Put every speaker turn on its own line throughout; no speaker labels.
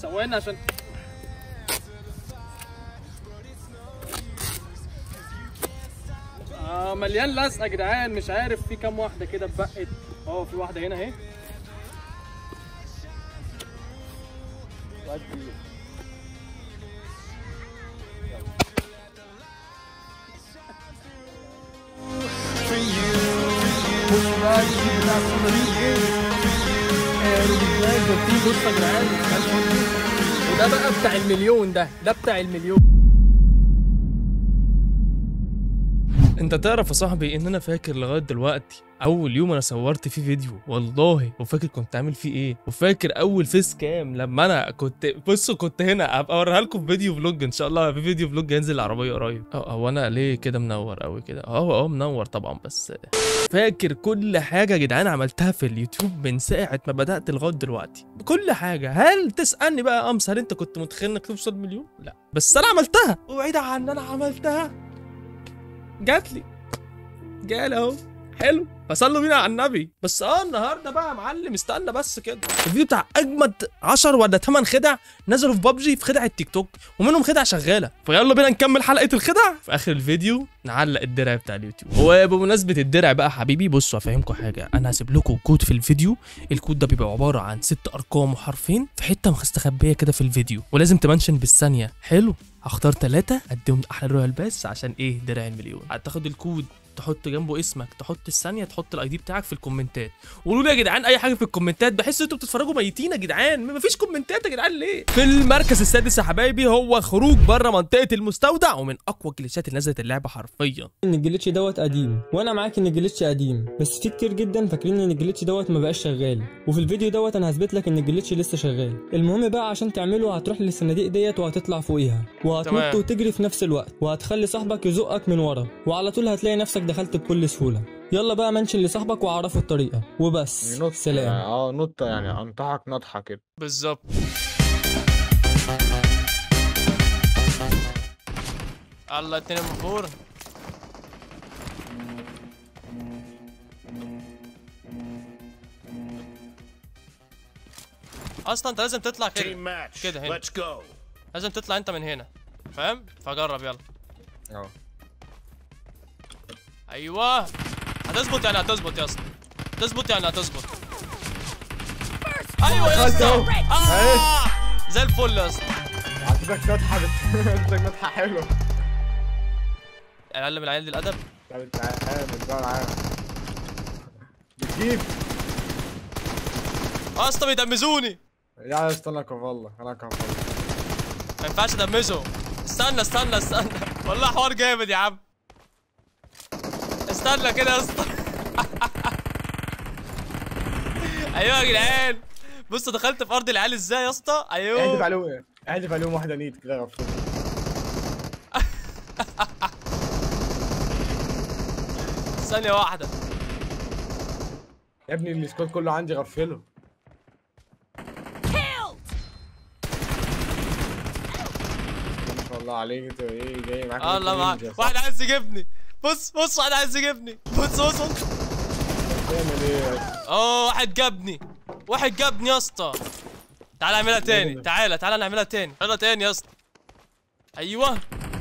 ثواني عشان مليان لزقه يا جدعان. مش عارف في كام واحده كده اتبقت. في واحده هنا اهي. بص يا جدعان، وده بقى بتاع المليون. ده بتاع المليون. انت تعرف يا صاحبي ان انا فاكر لغايه دلوقتي اول يوم انا صورت فيه فيديو والله، وفاكر كنت عامل فيه ايه، وفاكر اول فيس كام لما انا كنت هنا. ابقى اوريها لكم في فيديو فلوج ان شاء الله. في فيديو فلوج هينزل العربيه قريب. هو انا ليه كده منور قوي كده؟ منور طبعا، بس فاكر كل حاجه يا جدعان عملتها في اليوتيوب من ساعه ما بدات لغايه دلوقتي. كل حاجه. هل تسالني بقى يا امس هل انت كنت متخيل انك توصل مليون؟ لا، بس انا عملتها. وبعيد عن ان انا عملتها جاتلي اهو. حلو، فصلوا بينا على النبي. بس النهارده بقى يا معلم استنى بس كده. الفيديو بتاع اجمد 10 ولا 8 خدع نزلوا في بابجي، في خدع التيك توك ومنهم خدع شغاله. فيلا بينا نكمل حلقه الخدع. في اخر الفيديو نعلق الدرع بتاع اليوتيوب. وبمناسبه الدرع بقى حبيبي، بصوا افهمكم حاجه. انا هسيب لكم كود في الفيديو. الكود ده بيبقى عباره عن 6 ارقام وحرفين في حته مستخبيه كده في الفيديو، ولازم تمنشن بالثانيه. حلو، هختار 3 اديهم احلى رويال باس عشان درع المليون. هتاخد الكود، تحط جنبه اسمك، تحط الثانيه، تحط الاي دي بتاعك في الكومنتات. وقولوا لي يا جدعان اي حاجه في الكومنتات. بحس انتوا بتتفرجوا ميتين يا جدعان. مفيش كومنتات يا جدعان ليه؟ في المركز السادس يا حبايبي هو خروج بره منطقه المستودع، ومن اقوى الجليتشات اللي نزلت اللعبه حرفيا.
ان الجليتش دوت قديم، وانا معاك ان الجليتش قديم، بس في كتير جدا فاكرين ان الجليتش دوت ما بقاش شغال. وفي الفيديو دوت انا هثبت لك ان الجليتش لسه شغال. المهم بقى عشان تعمله هتروح للصناديق ديت وهتطلع فوقيها وهتنط وتجري في نفس الوقت، وهتخلي صاحبك يزقك من ورا، وعلى طول هتلاقي نفسك دخلت بكل سهوله. يلا بقى منشن لصاحبك وعرفه الطريقه وبس.
نط
سلام.
نط يعني انطحك نطحه كده
بالظبط. الله، 2 من فوق. اصلا انت لازم تطلع كده هنا. لازم تطلع انت من هنا، فاهم؟ فجرب يلا. ايوه، هتظبط يعني هتظبط يا اسطى. تظبط يعني هتظبط. ايوه يا اسطى. زي الفل يا اسطى.
عندك نطحه عندك نطحه حلوه.
علم العيال دي الادب.
تعالى بتجيب
اسطى بيدمزوني.
يا اسطى انا كفالة
ما ينفعش ادمجه. استنى والله حوار جامد يا عم. استنى كده يا اسطى. ايوه يا جدعان، بصوا دخلت في ارض العيال ازاي يا اسطى. ايوه
اهدف عليهم واحده نيت كده غفله.
ثانيه واحده
يا ابني السكواد كله عندي غفله. ما شاء الله عليك. انت ايه جاي معاك؟
الله معاك. واحد عايز يجيبني. بص واحد عايز يجيبني. بص
بتعمل ايه يا اسطى؟
واحد جابني يا اسطى. تعالى نعملها تاني. تعالى نعملها تاني. يلا تاني يا اسطى. ايوه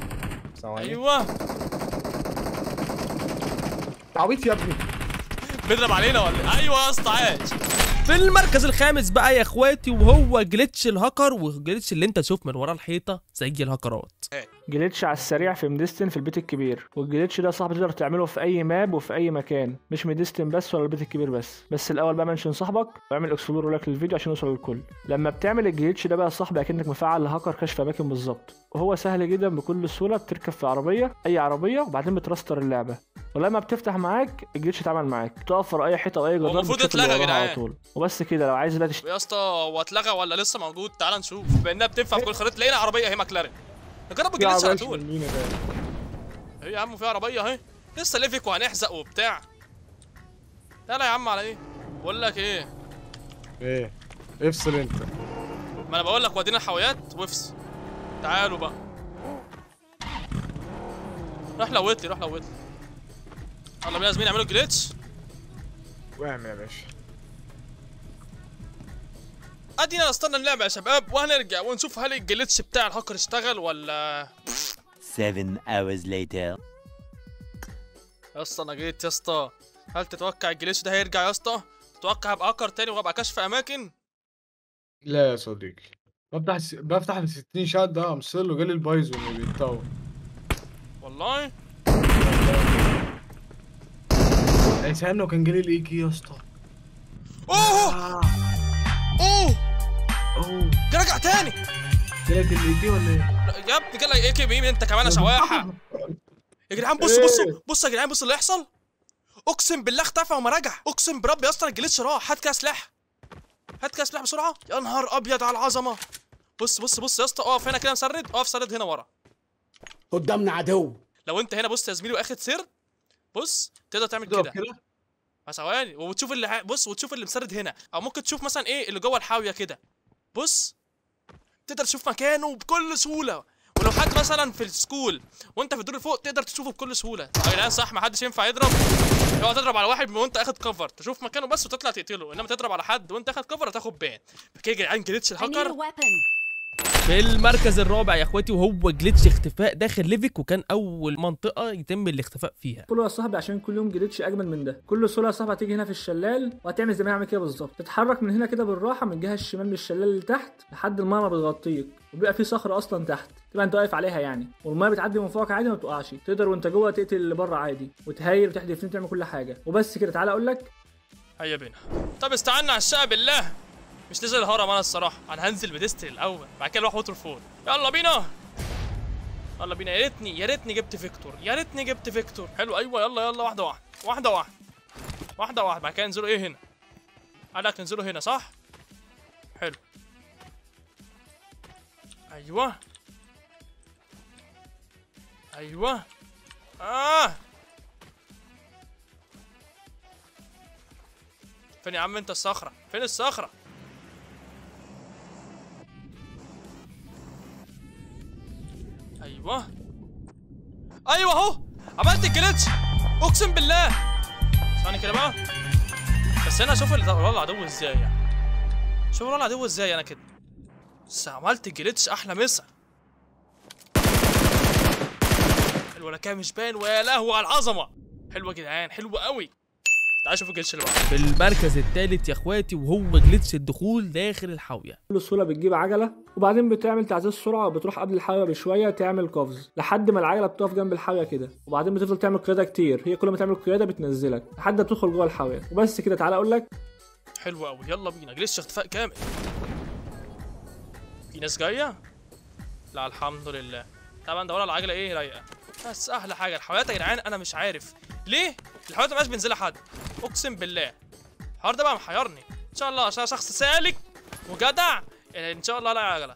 تعويض يا ابني.
بيضرب علينا ولا ايوه يا اسطى. عاش.
في المركز الخامس بقى يا اخواتي وهو جليتش الهاكر، والجليتش اللي انت تشوف من ورا الحيطه زي الهاكرات.
جليتش على السريع في ميديستن في البيت الكبير، والجليتش ده صاحبي تقدر تعمله في اي ماب وفي اي مكان، مش ميديستن بس ولا البيت الكبير بس الاول بقى منشن صاحبك واعمل اكسبلور ولك للفيديو عشان يوصل للكل. لما بتعمل الجليتش ده بقى يا صاحبي اكنك مفعل لهاكر كشف اماكن بالظبط، وهو سهل جدا بكل سهوله. بتركب في عربيه، اي عربيه، وبعدين بترستر اللعبه، ولما بتفتح معاك الجليتش اتعمل معاك، تقف ورا اي حيطه او اي جدار
المفروض يتلغى يا جدعان
على طول. وبس كده. لو عايز بقى
يا اسطى هو اتلغى ولا لسه موجود؟ تعال نشوف. بانها بتنفع في كل خريطه. لقينا عربيه اهي ماكلارين. نجرب الجليتش على طول. ايه يا عم في عربيه اهي لسه ليفك وهنحزق وبتاع. تعالى يا عم على ايه؟ بقول لك
ايه افصل انت.
ما انا بقول لك ودينا الحاويات وافصل. تعالوا بقى. روح لوت لي. يلا بينا يا زميلي اعملوا الجليتش.
واعمل يا باشا.
ادينا نستنى اللعبه يا شباب وهنرجع ونشوف هل الجليتش بتاع الهاكر اشتغل ولا
7 hours later.
يا اسطى انا جيت يا اسطى. هل تتوقع الجليتش ده هيرجع يا اسطى؟ تتوقع هبقى هاكر تاني وابقى كشف اماكن؟
لا يا صديقي، بفتح ال 60 شات ده امثل له جالي البايظ اللي بيتطور.
والله
يا سلام لو كان جالي الاي كي يا اسطى.
اوه ده رجع تاني.
جالك الاي كي ولا ايه؟
يا ابني جالك ايه كي مين انت كمان يا شواحه؟ يا جدعان بصوا يا جدعان بصوا اللي يحصل. اقسم بالله اختفى وما رجع. اقسم بربي يا اسطى الجليتش راح. هات كده سلاح، هات كده سلاح بسرعه. يا نهار ابيض على العظمه. بص يا اسطى اقف هنا كده مسرد. اقف سرد هنا ورا.
قدامنا عدو.
لو انت هنا بص يا زميلي واخد سر، بص تقدر تعمل كده ثواني وتشوف اللي بص وتشوف اللي مسرد هنا، او ممكن تشوف مثلا ايه اللي جوه الحاويه كده. بص تقدر تشوف مكانه بكل سهوله. ولو حد مثلا في السكول وانت في الدور اللي فوق تقدر تشوفه بكل سهوله. يا جدعان صح ما حدش ينفع يضرب. اوعى تضرب على واحد وانت اخد كفر، تشوف مكانه بس وتطلع تقتله، انما تضرب على حد وانت اخد كفر هتاخد بان. فكده يا جدعان جليتش الهاكر في المركز الرابع يا اخواتي، وهو جليتش اختفاء داخل ليفك، وكان اول منطقه يتم الاختفاء فيها.
كله يا صاحبي عشان كل يوم جليتش اجمل من ده. كل سهوله يا صاحبي هتيجي هنا في الشلال وهتعمل زي ما هعمل كده بالظبط. تتحرك من هنا كده بالراحه من الجهه الشمال من الشلال اللي تحت لحد الميه ما بتغطيك، وبيبقى في صخره اصلا تحت تبقى انت واقف عليها يعني، والميه بتعدي من فوقك عادي ما بتقعش. تقدر وانت جوه تقتل اللي بره عادي وتهيل وتحدف وتعمل كل حاجه وبس كده. تعالى اقول لك.
هيا بينا. طب استعنا على الشقه بالله. مش نزل الهرم انا الصراحه، انا هنزل بديستري الاول بعد كده اروح ووتر فول. يلا بينا يا ريتني جبت فيكتور. حلو ايوه يلا واحده بعد كده ننزلوا ايه هنا. قال لك ننزلوا هنا صح؟ حلو ايوه فين يا عم انت الصخره؟ فين الصخره؟ ايوه اهو عملت الجليتش اقسم بالله. ثاني كده بقى بس انا اشوف العدو ازاي يعني. شوف العدو ازاي انا كده. بس عملت الجليتش احلى مسا. الولا كان مش باين ويا لهوي على العظمه. حلوه يا جدعان حلوه قوي. تعالوا شوفوا الجليتش اللي بعده. في المركز الثالث يا اخواتي وهو جليتش الدخول داخل الحاويه.
كل سهوله بتجيب عجله وبعدين بتعمل تعزيز سرعه وبتروح قبل الحاويه بشويه تعمل قفز لحد ما العجله بتقف جنب الحاويه كده، وبعدين بتفضل تعمل قياده كتير. هي كل ما تعمل قياده بتنزلك لحد ما تدخل جوه الحاويه وبس كده. تعالى اقول لك.
حلو قوي يلا بينا. جليتش اختفاء كامل. في ناس جايه؟ لا الحمد لله. طبعا دور على العجله ايه رايقه. بس احلى حاجه الحاويات يا جدعان. انا مش عارف ليه الحاويات مبقاش بينزلها حد. اقسم بالله الحوار ده بقى محيرني. ان شاء الله عشان شخص سالك وجدع ان شاء الله لا عجله.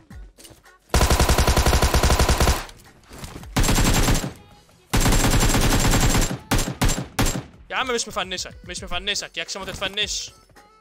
يا عم مش مفنشك ياكش ما تتفنش.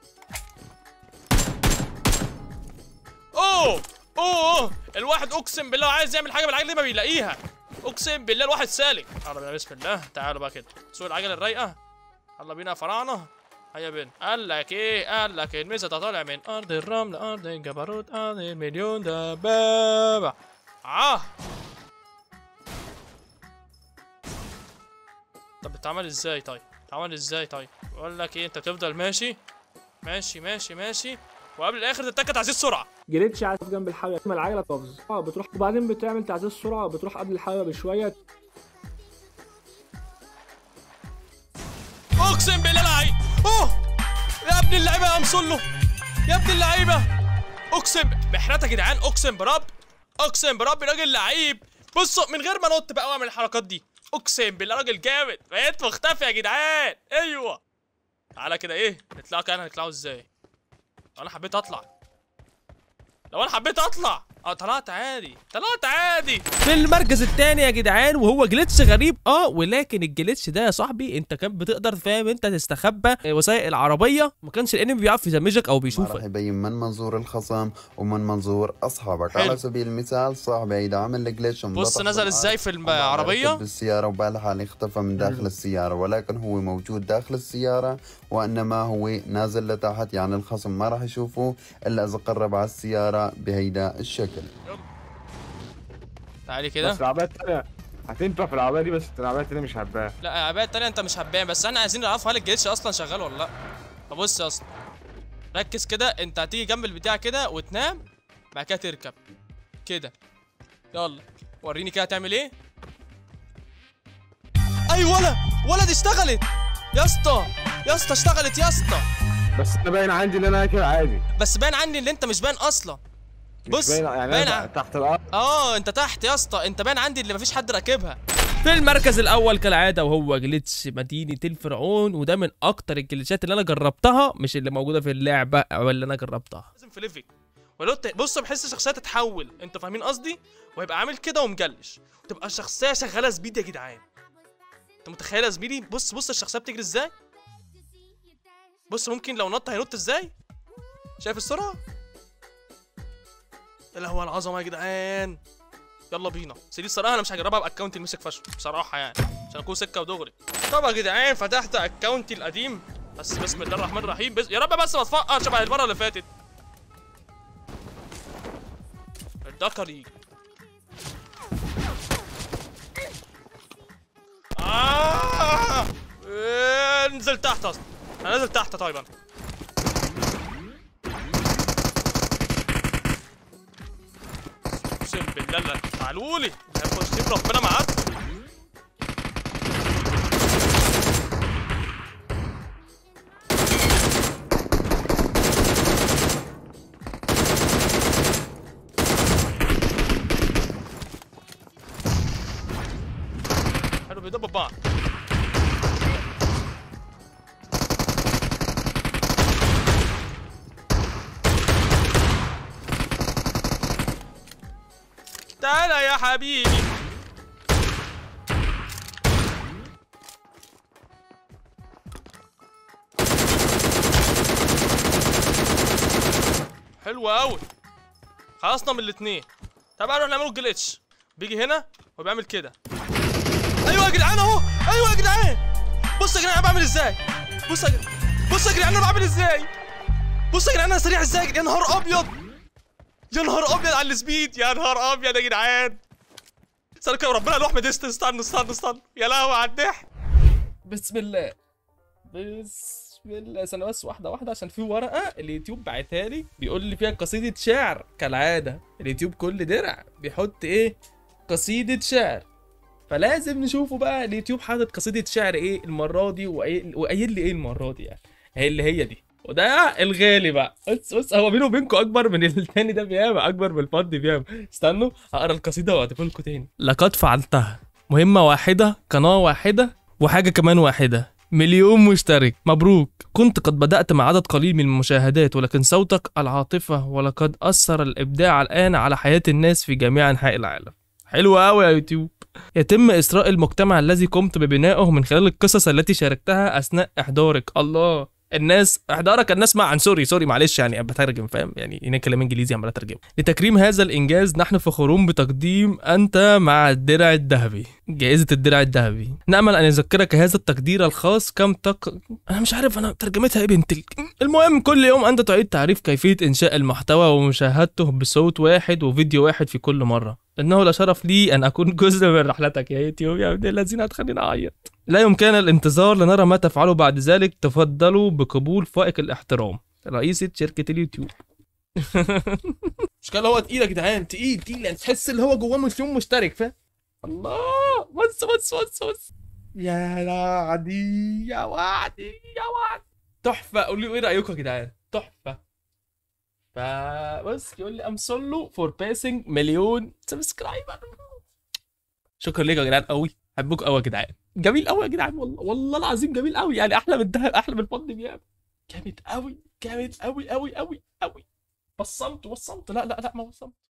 اوه الواحد اقسم بالله عايز يعمل حاجه بالعجله دي ما بيلاقيها. اقسم بالله الواحد سالك. يلا بينا بسم الله. تعالوا بقى كده سوق العجله الرايقه. يلا بينا يا فراعنه. هيا بينا. قال لك الميزه ده طالع من ارض الرمل ارض الجبروت ارض المليون دبابه. طب بتتعمل ازاي طيب؟ بقول لك ايه انت بتفضل ماشي وقبل الاخر تتاكد تعزيز سرعه.
جليتش عايز جنب الحاويه ما العجله قفز بتروح وبعدين بتعمل تعزيز سرعه وبتروح قبل الحاويه بشويه.
اقسم بالله لعيب. يا ابن اللعيبه يا مصله يا ابن اللعيبه. اقسم محرات يا جدعان. اقسم بربي راجل لعيب. بصوا من غير ما انط بقى واعمل الحركات دي. اقسم بالله راجل جامد. بقيت مختفي يا جدعان. ايوه تعالى كده ايه نطلعوا كده. هنطلعوا ازاي؟ انا حبيت اطلع.
لو انا حبيت اطلع طلعت عادي، طلعت عادي. في المركز الثاني يا جدعان وهو جليتش غريب ولكن الجليتش ده يا صاحبي انت كان بتقدر فاهم انت تستخبى وسائق العربيه، ما كانش الانمي بيعرف يدمجك او بيشوفك.
راح يبين من منظور الخصم ومن منظور اصحابك. على سبيل المثال صاحبي هيدا عمل الجليتش
بص نزل ازاي في العربيه
بالسياره وبالحال اختفى من داخل السياره، ولكن هو موجود داخل السياره وانما هو نازل لتحت، يعني الخصم ما راح يشوفه الا اذا قرب على السياره بهيدا الشكل.
تعالي كده.
بس العربية التانية هتنفع في العربية دي، بس العربية التانية مش هباها.
لا العربية التانية انت مش هبان، بس احنا عايزين نعرف هل الجليتش اصلا شغال ولا لا. فبص يا اسطى ركز كده، انت هتيجي جنب البتاع كده وتنام، بعد كده تركب كده. يلا وريني كده هتعمل ايه. اي ولا دي اشتغلت يا اسطى، يا اسطى اشتغلت يا اسطى.
بس انا باين عندي ان انا كده عادي.
بس باين عندي ان انت مش باين اصلا. بص
باين تحت الارض.
انت تحت يا اسطى، انت باين عندي اللي مفيش حد راكبها. في المركز الاول كالعاده وهو جليتش مدينه الفرعون، وده من اكتر الجليتشات اللي انا جربتها، مش اللي موجوده في اللعبه او اللي انا جربتها. لازم في ليفل ولو بص بحس الشخصيه تتحول، انتوا فاهمين قصدي، وهيبقى عامل كده ومجلش، وتبقى الشخصيه شغاله سبيد يا جدعان. انت متخيل يا زميلي؟ بص الشخصيه بتجري ازاي، بص ممكن لو نط هينط ازاي، شايف السرعه؟ يا لهوي على العظمه يا جدعان. يلا بينا. بس دي الصراحه انا مش هجربها باكونتي المسك فشل بصراحه، يعني عشان اكون سكه ودغري. طب يا جدعان فتحت اكونتي القديم، بس بسم الله الرحمن الرحيم، يا رب بس ما اتفقر شبه المره اللي فاتت. الدكري انزل تحت اصلا، انا نازل تحت. طيب انا اقسم بالله لا تعالولي هيخش ربنا معاكم. حلو بيضربوا بعض. تعالى يا حبيبي. حلو قوي، خلصنا من الاثنين. طب نروح نعمله جليتش، بيجي هنا وبيعمل كده. ايوه يا جدعان اهو، ايوه يا جدعان. بص يا جدعان انا بعمل ازاي، بص يا جدعان انا بعمل ازاي، بص يا جدعان انا سريع ازاي. يا نهار ابيض، يا نهار ابيض على السبيد، يا نهار ابيض يا جدعان. استنى كده وربنا لوح مدست. استنى يا لهوي على الضحك. بسم الله استنى بس واحده عشان في ورقه اليوتيوب بعتها لي بيقول لي فيها قصيده شعر. كالعاده اليوتيوب كل درع بيحط ايه، قصيده شعر، فلازم نشوفه بقى اليوتيوب حاطط قصيده شعر ايه المره دي، وقايل لي ايه المره دي، يعني هي دي. وده الغالي بقى. بص هو بينه وبينكم اكبر من التاني ده بياما، اكبر من الفض بياما. استنوا هقرا القصيده واعتبر لكم تاني. لقد فعلتها، مهمه واحده، قناه واحده، وحاجه كمان واحده، 1,000,000 مشترك، مبروك. كنت قد بدأت مع عدد قليل من المشاهدات، ولكن صوتك العاطفة ولقد أثر الإبداع الآن على حياة الناس في جميع أنحاء العالم. حلو قوي يا يوتيوب. يتم إسراء المجتمع الذي قمت ببنائه من خلال القصص التي شاركتها أثناء إحضارك. الله، الناس احضارك الناس مع عن سوري معلش، يعني بترجم فاهم، يعني هنا كلام انجليزي عمال اترجمه. لتكريم هذا الانجاز نحن فخورون بتقديم انت مع الدرع الذهبي، جائزة الدرع الذهبي. نأمل ان يذكرك هذا التقدير الخاص انا مش عارف انا ترجمتها ايه بنت المهم كل يوم انت تعيد تعريف كيفية انشاء المحتوى ومشاهدته بصوت واحد وفيديو واحد في كل مرة. انه لشرف لي ان اكون جزء من رحلتك يا يوتيوب يا ابن الذين هتخليني اعيط. لا يمكننا الانتظار لنرى ما تفعله بعد ذلك. تفضلوا بقبول فائق الاحترام، رئيسة شركة اليوتيوب. مش كان هو تقيل يا جدعان، تقيل يعني تحس اللي هو جواه 1,000,000 مشترك، فاهم؟ الله، بص يا وعدي يا وعدي تحفة. قولوا لي ايه رأيكم يا جدعان؟ تحفة. فبس يقول لي امسولو فور باسنج 1,000,000 سبسكرايبر. شكرا ليك يا جدعان قوي، بحبكم قوي يا جدعان. جميل قوي يا جدعان، والله العظيم جميل قوي، يعني احلى من الذهب، احلى من الفضه بيعمل. جامد قوي وصمت لا لا لا ما وصمت.